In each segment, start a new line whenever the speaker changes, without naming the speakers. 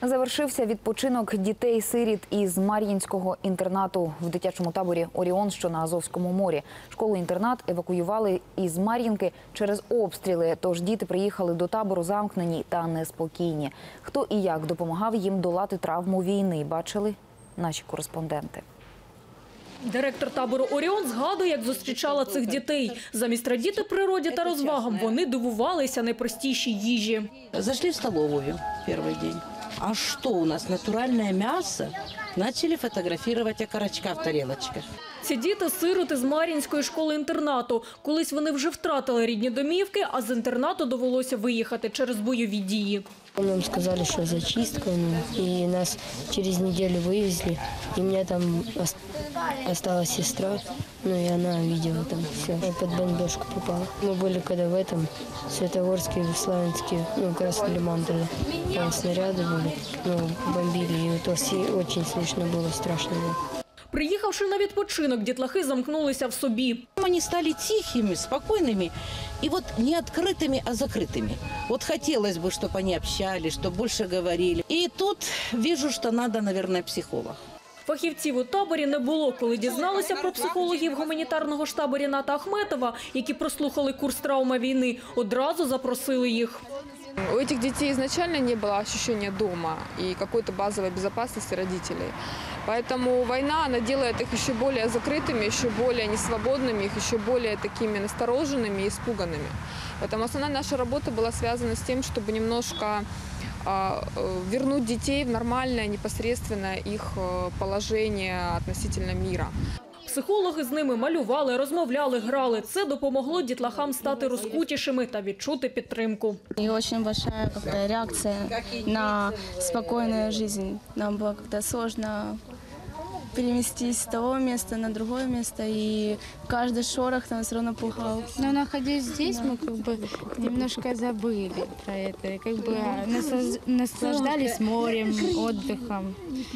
Завершився відпочинок дітей-сиріт із Мар'їнського інтернату в дитячому таборі «Оріон», що на Азовському морі. Школу-інтернат евакуювали із Мар'їнки через обстріли, тож діти приїхали до табору замкнені та неспокійні. Хто і як допомагав їм долати травму війни, бачили наші кореспонденти.
Директор табору «Оріон» згадує, як зустрічала цих дітей. Замість радіти природі та розвагам, вони дивувалися найпростішій їжі.
Зашли в столовую перший день. А что у нас, натуральное мясо? Начали фотографировать окорочка в тарелочках.
Ці діти – сироти з Мар'їнської школи-інтернату. Колись вони вже втратили рідні домівки, а з інтернату довелося виїхати через бойові дії.
Нам сказали, что зачистка, и нас через неделю вывезли. И у меня там осталась сестра, и она видела там все. Я под бомбежку попала. Мы были когда в этом, Светогорске, Славянске, как раз Лиман тогда. Там снаряды были, бомбили, и то очень слышно было, страшно было.
Приїхавши на відпочинок, дітлахи замкнулися в собі.
Они стали тихими, спокойными и вот не открытыми, а закрытыми. Вот хотелось бы, чтобы они общались, чтобы больше говорили. И тут вижу, что надо, наверное, психолог.
Фахівців у таборі не було. Коли дізналися про психологів гуманітарного штабу Ріната Ахметова, які прослухали курс «Травма війни», одразу запросили їх.
У этих детей изначально не было ощущения дома и какой-то базовой безопасности родителей. Поэтому война, она делает их еще более закрытыми, еще более несвободными, их еще более такими настороженными и испуганными. Поэтому основная наша работа была связана с тем, чтобы немножко вернуть детей в нормальное, непосредственное их положение относительно мира.
Психологи з ними малювали, розмовляли, грали. Це допомогло дітлахам стати розкутішими та відчути підтримку.
И очень большая реакция на спокойную жизнь. Нам было как-то сложно переместись с того места на другое место, и каждый шорох там все равно пугал.
Но находясь здесь, мы немножко забыли про это, наслаждались морем, отдыхом.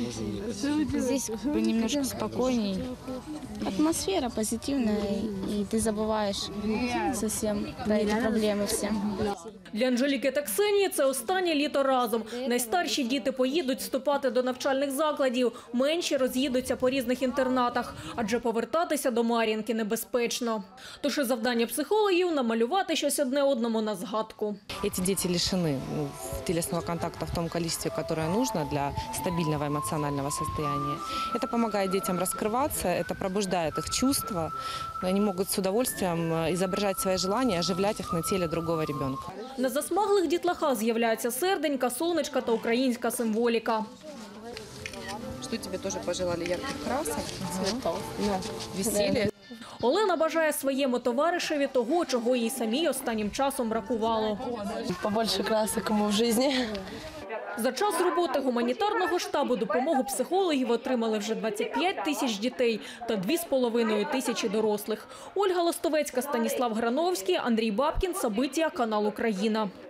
Здесь немножко спокойней.
Атмосфера позитивная, и ты забываешь совсем про эти проблемы все.
Для Анжеліки та Ксенії це останнє літо разом. Найстарші діти поїдуть вступати до навчальних закладів, менші роз'їдуться по різних інтернатах, адже повертатися до Мар'їнки небезпечно. Тож і завдання психологів – намалювати щось одне одному на згадку.
Эти дети лишены телесного контакта в том количестве, которое нужно для стабильного эмоционального состояния. Это помогает детям раскрываться, это пробуждает их чувства. Они могут с удовольствием изображать свои желания, оживлять их на теле другого ребенка.
На засмаглих дітлахах з'являються серденька, сонечка та українська символіка.
Что тебе тоже пожелали? Ярких красок, цветов, веселья.
Олена бажає своєму товаришеві того, чого їй самій останнім часом бракувало.
Побольше красок ему в жизни.
За час роботи гуманітарного штабу допомогу психологів отримали вже 25 тисяч дітей та 2,5 тисячі дорослих. Ольга Лостовецька, Станіслав Грановський, Андрій Бабкін, События, канал «Україна».